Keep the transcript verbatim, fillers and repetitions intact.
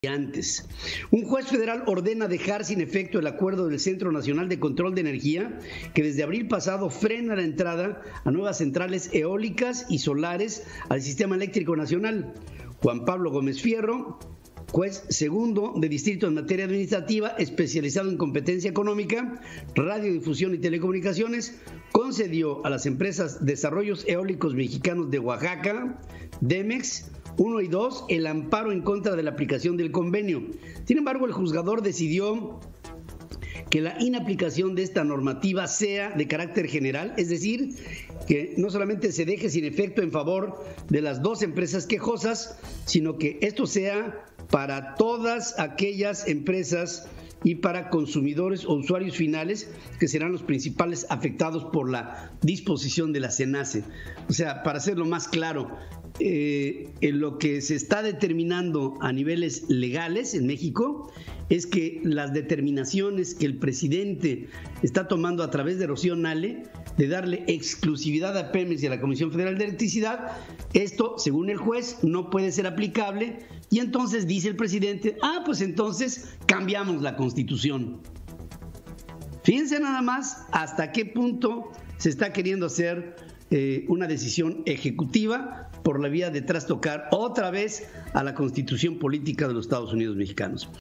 Antes. Un juez federal ordena dejar sin efecto el acuerdo del Centro Nacional de Control de Energía que desde abril pasado frena la entrada a nuevas centrales eólicas y solares al sistema eléctrico nacional. Juan Pablo Gómez Fierro, juez segundo de distrito en materia administrativa, especializado en competencia económica, radiodifusión y telecomunicaciones, concedió a las empresas Desarrollos Eólicos Mexicanos de Oaxaca, Demex, uno y dos, el amparo en contra de la aplicación del convenio. Sin embargo, el juzgador decidió que la inaplicación de esta normativa sea de carácter general, es decir, que no solamente se deje sin efecto en favor de las dos empresas quejosas, sino que esto sea para todas aquellas empresas y para consumidores o usuarios finales que serán los principales afectados por la disposición de la CENACE. O sea, para hacerlo más claro, eh, en lo que se está determinando a niveles legales en México es que las determinaciones que el presidente está tomando a través de Rocío Nale de darle exclusividad a Pemex y a la Comisión Federal de Electricidad, esto, según el juez, no puede ser aplicable y entonces dice el presidente, ah, pues entonces cambiamos la Constitución. Fíjense nada más hasta qué punto se está queriendo hacer eh, una decisión ejecutiva por la vía de trastocar otra vez a la Constitución política de los Estados Unidos mexicanos.